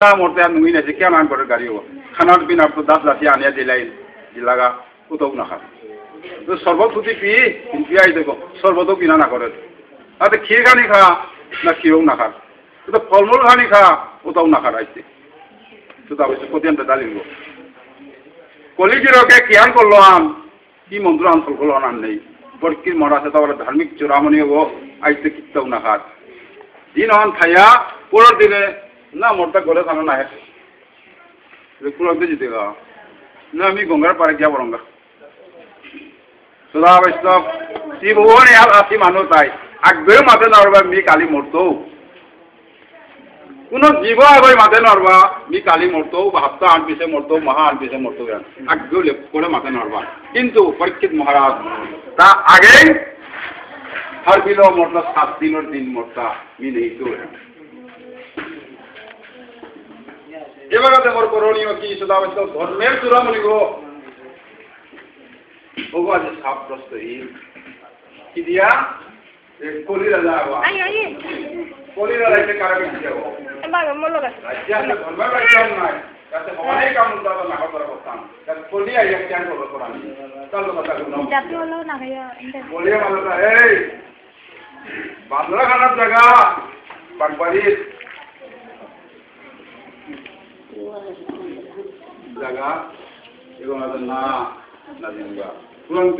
मोरते नुई नहीं क्या नाम कर गाड़ी हो खाना पीना तो 10 लाठी आने जिलागा उतो ना खा तो शरबत खुदी पी पिया देखो शरबत पीना ना करे अरे खीर खानी खा ना खीरों ना खा तो फलमूल खानी खा उतो ना खा रही तो तब से कोटियन डाली लो कली की रोके कियान को लो आम की मंत्र आंसर को लो आम नहीं बड़की मरा से तब धार्मिक चुरामनी वो आज से कितना ना खा दिन आन खाया पूरा दिन ना मोटा गोले खाना ना है पूरा दिन जीतेगा ना मी गंगा पार क्या बोलूँगा सुधा वैष्णव शिव वो ने यार आसी मानो ताई आगे माते नरवा मी काली मोरतो कुनो जीव आगे माते नरवा मी काली मोरतो हफ्ता 8 पीसे मोरतो महा 8 पीसे मोरतो यार आगे ले कोड़े माते नरवा किंतु परीक्षित महाराज ता आगे हर बिलो मोरता 7 दिन और दिन मोरता मी नहीं तो है ये बात मोर करोनियों की सुधा वैष्णव धर्मेर चुरामणि को वो आज साफ प्रश्न ही कि दिया कोली राजा हुआ कोली राजा के कारण क्या हुआ बाग मोलो का राज्य में धर्म का क्या ना है कैसे हमारे का मुद्दा तो ना कर सकता क्या कोली आई क्या कर सकता नहीं चलो बता दो जाती वाला ना गया कोली वाला ए बांद्रा खाना जगह पटपरी जगह एगो ना ना दूंगा तुरंत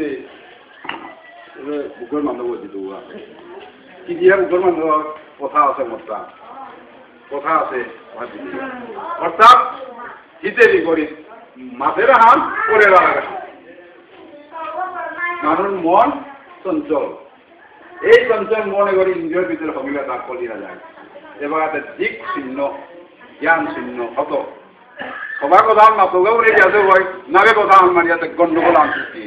बुकर मानव वो दूंगा कि दिया बुकर मानव पथा से मरता पथा से अर्थात हिते भी करी माथे हाथ करे लगा मानुर मन चंचल এই চঞ্চল মনে করি ইন্দ্রিয়র ভিতরে হবিলা তা কলিয়া যায় এবারে দিক শূন্য জ্ঞান শূন্য হত সবার কথা নাটকেও রে যাতে হয় নাগে কথা আমার ইয়াতে গন্ডগোল আনছি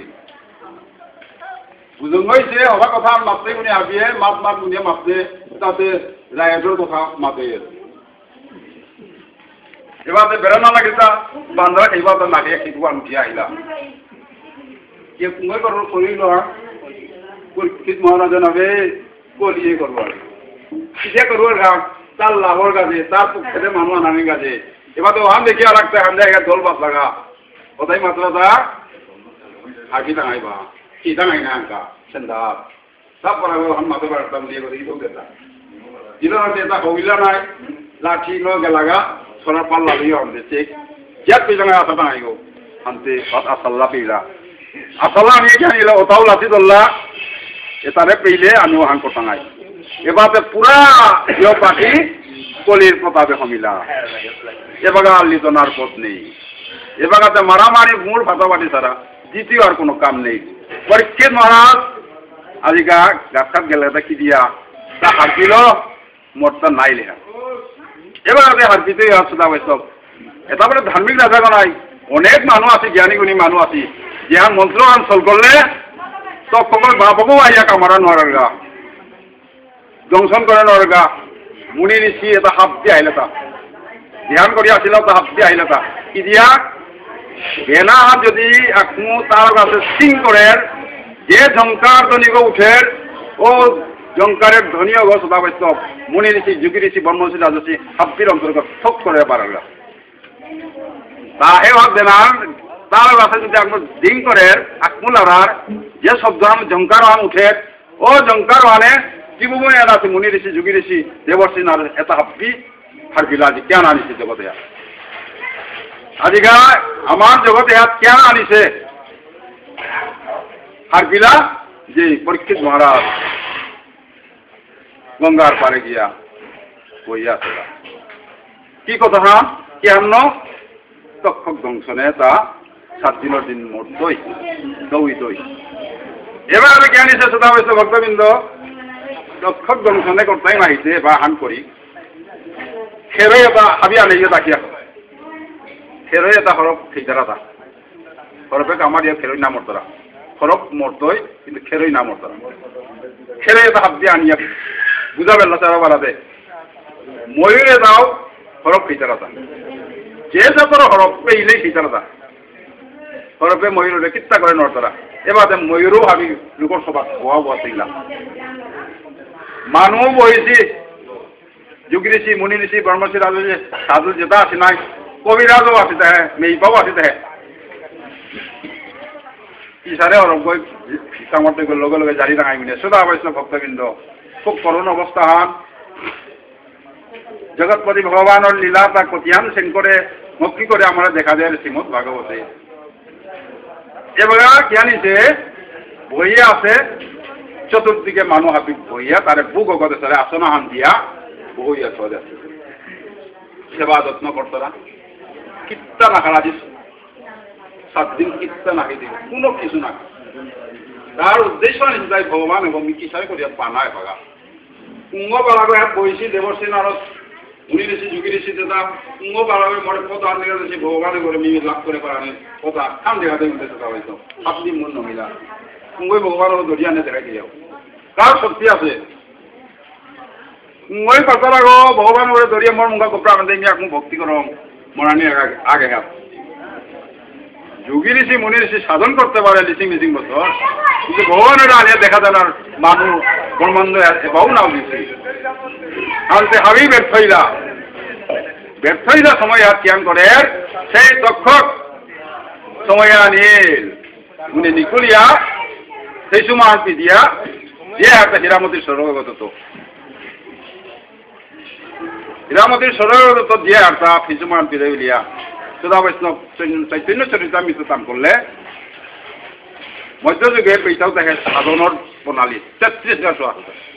বুঝুন হয়েছে সবার কথা মাপতে উনি আবিয়ে মাপ মাপ উনি মাপতে তাতে রায়টোর কথা মাপে এবারে বেড়ানো লাগে তা বান্ধা খাইবা তো নাগে খেতু আনছি আহিলা কে কুমার করিল किस महाराजा नवे कोलिए करवार किसे करवार का ताल लाहौर का जे तार तो खेले मानो आने का जे ये बात तो हम देखिए अलग से हम जाएगा ढोल बात लगा होता ही मतलब था आगे तक आई बात की तक आई ना का चंदा सब पर हम मातो पर तब लिए को तो देता जिन्होंने देता होइला ना लाठी लोग लगा सोना पाल लाली हम देते जब भी जगह आता था आएगो हमसे बात असल्ला पीला असल्ला नहीं क्या नहीं लो उताऊ लाठी दोल्ला এটারে পেইলে আমি ওহান কটাঙাই এবারে পুরা ইয় পাখি কলির প্রতাপে হমিলা এবারে আলিজনার পথ নেই এবারে মারামারি মূল ফাটাফাটি ছাড়া দ্বিতীয় আর কোনো কাম নেই পরীক্ষিত মহারাজ আজিকা গাছাত গেলে কি দিয়া তা হারপিল মরতা নাই লেখা এবারে হারপিতে সুদা বৈষ্ণব এটা বলে ধার্মিক রাজা নাই অনেক মানুষ আছে জ্ঞানী গুণী মানুষ আছে যেহান মন্ত্র চল করলে तो खबर बाबू आया कमरा नरगा जंक्शन करे नरगा मुनि ऋषि এটা হাফতি আইলা তা ধ্যান করি আছিল তা হাফতি আইলা তা কি দিয়া বেনা যদি আকমু তার কাছে সিং করে যে ঝংকার ধ্বনি গো উঠে ও ঝংকারের ধ্বনি গো সদা বৈষ্ণব মুনি ঋষি যোগী ঋষি ব্রহ্মর্ষি রাজর্ষি হাফতির অন্তর্গত ঠক করে পারলা তা হে ভাবদেনার তার কাছে যদি আকমু দিন করে আকমুলার যে শব্দ हम झंकार हम उठे ओ झंकार वाले जीवुने एना से मुनि ऋषि जोगी ऋषि देवर्षि नार एता हप्पी हर बिलाजी क्या नानी से जगत है अधिका हमार जगत है क्या नानी से हर बिला जी परीक्षित महाराज गंगार पारे गया कोई आसेगा की कथा हाँ कि हम नो तक्षक ধ্বংসনে তা 7 দিনের দিন মরতই দই এবারে জ্ঞানী সে সদা বৈষ্ণব ভক্তবৃন্দ তক্ষক ধ্বংসনে করতেই মাহিছে বা হান করি খেরই এটা হাবি আনে তাকিয়া খেরই এটা হরফ ঠিকারা তা হরফে আমার ইয়ে খেরই না মরতরা হরফ মরতই কিন্তু খেরই না মরতরা খেরই এটা হাবি আনিয়া বুঝা বেলা তারা বাড়াতে ময়ূরে দাও হরফ ঠিকারা তা যে যতর হরফ পেইলেই ঠিকারা তা হরফে ময়ূরে কিত্তা করে নরতরা এবারে ময়ূরও ভাবি লোকর সভা হওয়া বসিলাম মানুষ বইছি যোগী ঋষি মুনি ঋষি ব্রহ্মর্ষি রাজু সাধু যেটা আছে নাই কবিরাজও আছে তাহে মেইবাও আছে তাহে ইসারে অরব গই কামতে গেল লগে লগে জারি রাখাই মিনে সদা বৈষ্ণব ভক্তবৃন্দ খুব করুণ অবস্থা হন জগৎপতি ভগবানের লীলা তা কতিয়ান সেন করে মক্কি করে আমরা দেখা যায় শ্রীমদ ভাগবতে এবার জ্ঞানীতে বইয়ে আছে চতুর্দিকে মানুষ হাবি বইয়া তারে বুক অগতে তারে আসনা হান দিয়া বইয়া চলে আছে সেবা যত্ন করতরা কিত্তা না খারা দিস 7 দিন কিত্তা না দিন কোনো কিছু না তার উদ্দেশ্য নিশ্চয় ভগবান এবং কিসারে করিয়া পানায় ভাগা কুঙ্গ বালাগো এক বৈশী দেবর্ষী নারদ মুনি ঋষি যুগী ঋষি দাদা কুঙ্গ বালাগো মরে কত আর দেখা যাচ্ছে ভগবানের করে মিমি লাভ করে পারানি কথা খান দেখা দেবে দেখা হয়তো 7 দিন মন নমিলা কুঙ্গই ভগবানের দরিয়া নে দেখাই দিও কার শক্তি আছে কুঙ্গই কথা লাগো ভগবানের করে দরিয়া মর মুখা গোপরা আনন্দে আমি এখন ভক্তি করো মরানি আগে হাত যোগী ঋষি মুনি ঋষি সাধন করতে পারে লিসিং বছর কিন্তু ভগবানের আনিয়া দেখা যায় আর মানুষ ব্রহ্মাণ্ড এবাও নাও দিচ্ছে আনতে হাবি ব্যর্থইলা সময় হাত জ্ঞান করে সেই তক্ষক সময় আনিল উনি নিকুলিয়া সেই সময় হাত দিয়া যে হাতে হীরামতির স্বর্গগত তো হীরামতির স্বর্গগত যে হাতটা ফিসুমান পিড়ে উলিয়া সদা বৈষ্ণব চৈতন্য চরিতামৃত দান করলে মধ্যযুগে পেইটাও দেখে সাধনের প্রণালী 33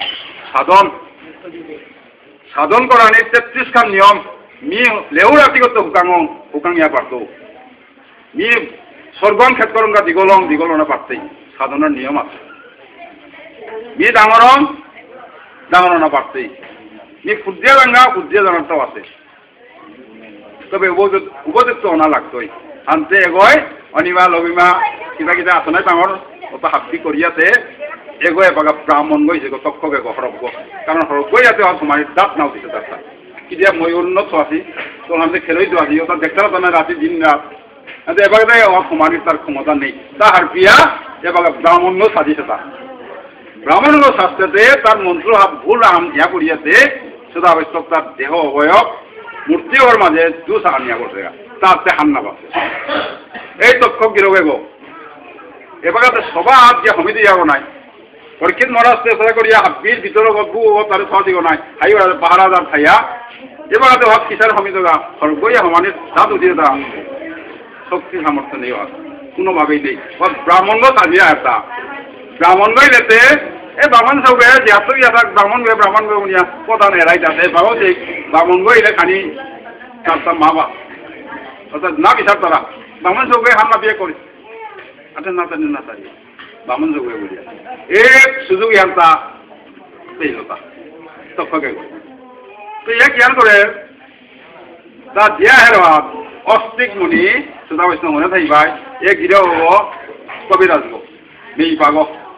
সাধন করানি 33 খান নিয়ম মি লেউরাতিগত হুকাঙিয়া পারত মি স্বর্গন ক্ষেত্রঙ্গা দিগলনা পারতেই সাধনের নিয়ম আছে মি ডাঙরনা পারতেই মি ফুদ্রিয়া ডাঙ্গা ফুদ্রিয়া জানারটাও আছে তবে উপযুক্ত অনা লাগতই আনতে এগয় অনিমা লবিমা কিবা কিবা আছে নাই ডাঙর অত হাব্দি করিয়াতে এগো এবাগা ব্রাহ্মণ গৈছে তক্ষকে হরব কারণ হরব গৈ ইয়াতে তোমার দাঁত নাও দিছে দাঁতটা কিতিয়া মই উন্নত আছি তোমাদের খেলই তো আছি ওটা দেখতে পারতো না রাতে দিন রাত এবারে সমানি তার ক্ষমতা নেই তাহার পিয়া এবাগা ব্রাহ্মণ সাজিছে তা ব্রাহ্মণ শাস্ত্রতে তার মন্ত্র হাত ভুল ইয়া করিয়াতে সদা বৈষ্ণব তার দেহ অবয়ব মূর্তি ওর মাঝে দুস আনিয়া করছে তাতে হান্না পাচ্ছে এই তক্ষক গিরবে গো এবার সবা হাত যে সমিতি যাব নাই পরীক্ষিত মহারাজ চেষ্টা করিয়া হাবির ভিতর গু তার সহ দিব নাই হাই পাহারাদার থাইয়া এবার হাত কিসার সমিতি সর্বই সমানির দাঁত উঠিয়ে দাম শক্তি সামর্থ্য নেই কোনোভাবেই নেই ব্রাহ্মণ সাজিয়া এটা ব্রাহ্মণ গই লেতে এই ব্রাহ্মণ সবে যেহেতু ইয়াত ব্রাহ্মণ গৈ উনিয়া প্রধান এরাই যাতে ভাবো যে ব্রাহ্মণ গই এলে খানি তার মা অর্থাৎ না বিচার তারা ব্রাহ্মণ সবে হামলা বিয়ে করি আচ্ছা না জানি না তারি ব্রাহ্মণ সবে বলিয়া এক সুযোগ ইয়ান্তা সেই হতা তক্ষকে গই তো ইয়া জ্ঞান করে তা দিয়া হেরোয়া অস্তিক মুনি সুধা বৈষ্ণব মনে থাকবাই এ গিরে হব কবিরাজ গো মেই পাগ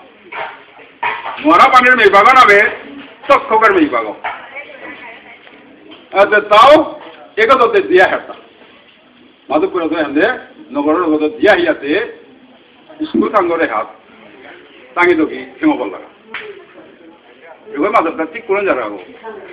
মরা পানির মেই পাগ নামে তক্ষকের মেই পাগ তাও একদতে দিয়া হেরতা মাধবপুর হেন্দে নগরের গত দিয়া হিয়াতে স্কুল সাঙ্গরে হাত টাঙি দকি খেমবল লাগা এগুলো মাধবটা ঠিক করে যাবে আগো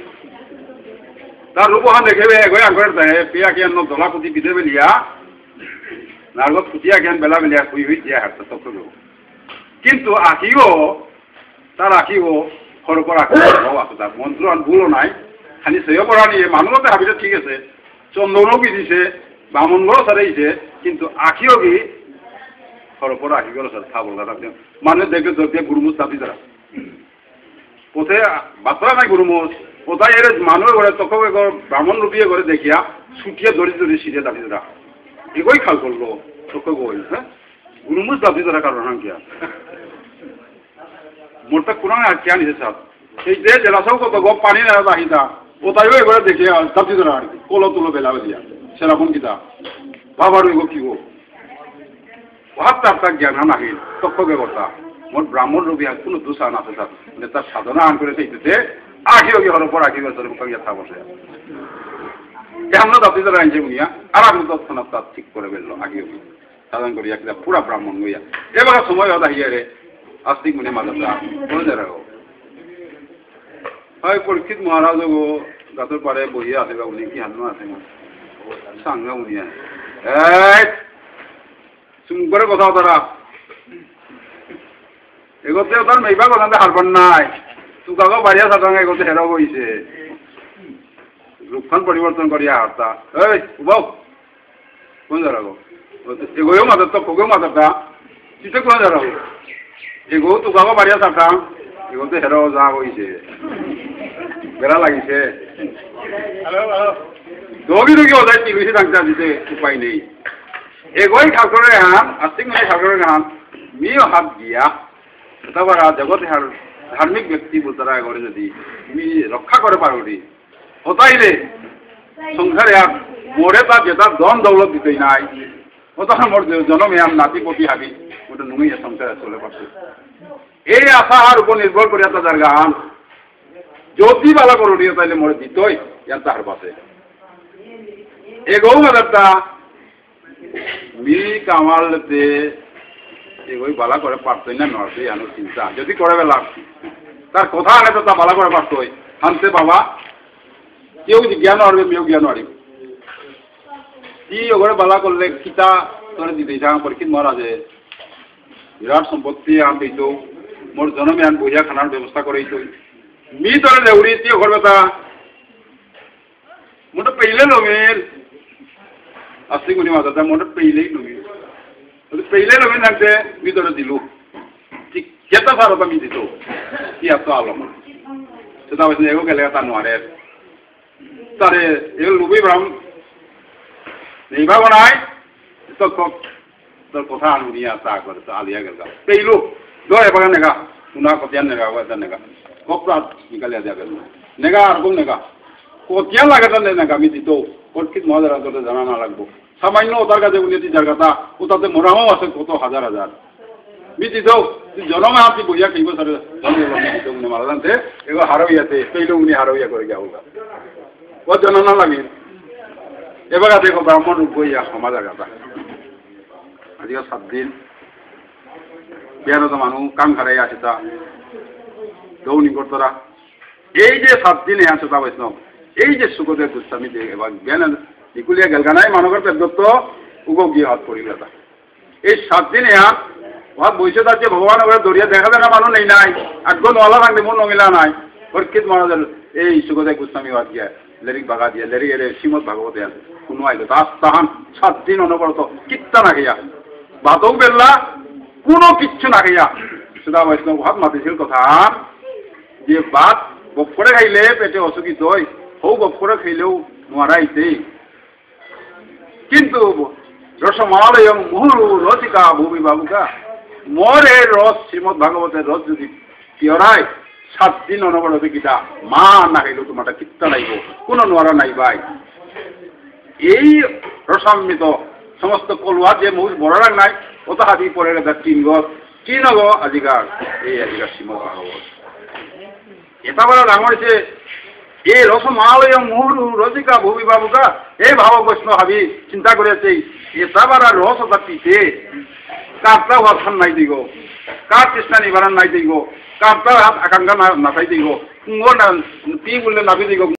তার রূপহান দেখে এগোয় আগর পিয়া জ্ঞান দলা কুটি বিধে বেলিয়া নারগত কুটিয়া জ্ঞান বেলা বেলিয়া শুই হই দিয়া হাত তক্ষ কিন্তু আঁকিও তার আঁকিও সরপর আঁকিও আছে তার মন্ত্র আর ভুলও নাই খালি সেও পড়া নিয়ে মানুষতে ভাবিলে ঠিক আছে চন্দনও বিধিছে বামনগড়ও সারাইছে কিন্তু আঁকিও কি সরপর আঁকি গেল স্যার খাবো দাদা মানুষ দেখবে দরকার গুরুমুজ দাবি তারা পথে বাতরা নাই গুরুমুজ কোথায় এর মানুষ করে তখন ব্রাহ্মণ রূপিয়ে করে দেখিয়া ছুটিয়ে দড়ি সিজে দাবি তারা এগোই খাল করলো তখন গই হ্যাঁ গুরুমুজ দাবি তারা কারণ হাঙ্কিয়া মোরটা কোরআন আর কেন নিছে স্যার সেই যে জেলাসও কত গপ পানি না বাহিদা কোথায়ও এবারে দেখে দাবি তারা আর কি কলো তুলো বেলা বেলিয়া সেরকম কিতা বাবার ওই গো কি গো তার জ্ঞান নাহিল তক্ষকে কথা মোট ব্রাহ্মণ রূপী কোনো দোষা না আছে স্যার মানে তার সাধনা আন করে সেইতে আঁকি ওকে হর পর আঁকি বছর মুখে গিয়ে বসে আমরা দাবি তারা আনছে উনিয়া আর আমি তৎক্ষণাৎ তার ঠিক করে বেরলো আঁকি ওকে সাধন করিয়া কিনা পুরা ব্রাহ্মণ গইয়া এবার সময় হতা হিয়ারে আস্তিক মনে মাঝে বলে যারা হয় পরীক্ষিত মহারাজ গাছের পারে বহিয়ে আছে বা উনি কি হানো আছে না সাঙ্গা উনি চুম করে কথা তারা এগোতে তার মেইবা কথা হারবার নাই তুকাগো বাড়িয়া সাধারণ এগোতে হেরাও হয়েছে রূপখান পরিবর্তন করিয়া হারতা এই উবাও কোন যারাগো এগোও মাতার তো ফোগেও মাতারটা চিতে কোন যারাগো এগো তুকাগো বাড়িয়া সাধারণ এগোতে হেরাও যা হয়েছে বেড়া লাগিছে দৌড়ি দৌড়ি ওদের টিভিসি ডাক্তার দিতে উপায় নেই এগোই ঠাকুরের হান আস্তিক মানে ঠাকুরের হান মিও হাত গিয়া তারপর জগতে হার ধার্মিক ব্যক্তি তারা করে যদি তুমি রক্ষা করে পারি ওটাইলে সংসারে আর মোড়ে তার যেটা দন দৌলত দিতেই নাই ওটা মোর জনমে আর নাতিপতি হাবি ওটা নুমিয়ে সংসারে চলে পারছে এই আশার উপর নির্ভর করে একটা জায়গা আন যদি বালা করি তাইলে মোড়ে দিতই ইয়ার তাহার পাশে এগো মাদারটা মি কামালতে এগোই বালা করে পারতই না নড়তে আনো চিন্তা যদি করে বেলা তার কথা আনে তো তা বালা করে পারতই হানতে বাবা কেউ জ্ঞান হারবে মেয়েও জ্ঞান হারিব কি ওগরে বালা করলে কিতা তোরে দিতে পরীক্ষিত মহারাজে বিরাট সম্পত্তি আন দিত মোর জনমে আন বইয়া খানার ব্যবস্থা করে মি তোরে দেউরি তুই ওগর বেটা মোটা পেইলে লমেল আসলি গুনি মাথা মোটা পেইলেই লমেল পেইলে লমেল থাকতে মি তোরে দিলু ঠিক কেতা সারতা মি দিত কি এত আলম সেটা হয়েছে এগো গেলে তা নোয়ারে তারে এগুলো লুবি ব্রাহ্ম নেইবা নাই তো তোর কথা আনুনিয়া তা করে তো আলিয়া গেল পেইলু লো এবার নেগা পুনা কতিয়ান নেগা ওটা নেগা কপরা নিকালিয়া দিয়া গেল নেগা আর কোন নেগা কতিয়ান লাগে তা নেগা আমি দিত পরকিত মহাজারা তোদের জানা না লাগবো সামান্য ওটার কাছে উনি জায়গাটা ওটাতে মোরামও আছে কত হাজার হাজার মি দিত জনমে হাতি বইয়া কেইব সারে জন্ম মারা জানতে এগো হারইয়াতে পেইলু উনি হারইয়া করে গিয়া হোক ও জানা লাগে এবার দেখো ব্রাহ্মণ বইয়া আমার জায়গাটা আজকে 7 দিন বিয়ার তো মানুষ কাম খারাই আছে তা দৌনি করতরা এই যে 7 দিনে আছে তা বৈষ্ণব এই যে সুখদেব গোস্বামী এবার জ্ঞান ইকুলিয়া গেলগানাই মানবের পেদ্যত্ব উগো গিয়ে হাত পড়িল এই 7 দিনে ওহাত বৈশ্য তার যে ভগবান ওরা দরিয়া দেখা দেখা মানুষ নেই নাই আগ্য নলা থাকতে মন নমিলা নাই পরীক্ষিত মহারাজের এই সুখদেব গোস্বামী হাত গিয়া লেরিক বাগা দিয়ে লেরিক এর শ্রীমদ ভাগবতে আছে কোনো আইলো তাহান 7 দিন অনবরত কিত্তা না গিয়া বাদক বেল্লা কোনো কিচ্ছু না গিয়া সেটা বৈষ্ণব হাত মাতিছিল কথা যে ভাত বপ করে খাইলে পেটে অসুখিত হয় হৌ বপ করে খাইলেও নোয়ারাইতেই কিন্তু রসমালয় মুহুরু রসিকা ভূমি বাবুকা মোর এই রস শ্রীমদ ভাগবতের রস যদি পিয়রায় 7 দিন অনবরত গীতা মা না খাইলেও তোমার কিত্তা নাইব কোনো নোয়ারা নাই ভাই এই রসান্বিত সমস্ত কলুয়া যে মুখ বড় রাখ নাই ওটা হাতি পরে গেছে 3 গজ 3 গো আজিকার এই আজিকার শ্রীমদ ভাগবত এটা বড় ডাঙর হয়েছে এই রসমালয় মুহুরু রসিকা ভূমি বাবুকা এই ভাব বৈষ্ণব হাবি চিন্তা করেছে এটা বারা রস ওটা পিতে কারটা ওয়াসান নাই দিব কার কৃষ্ণা নিবারণ নাই দিব কারটা হাত আকাঙ্ক্ষা না চাই দিব কুঙ্গ না তি বললে নাবি দিব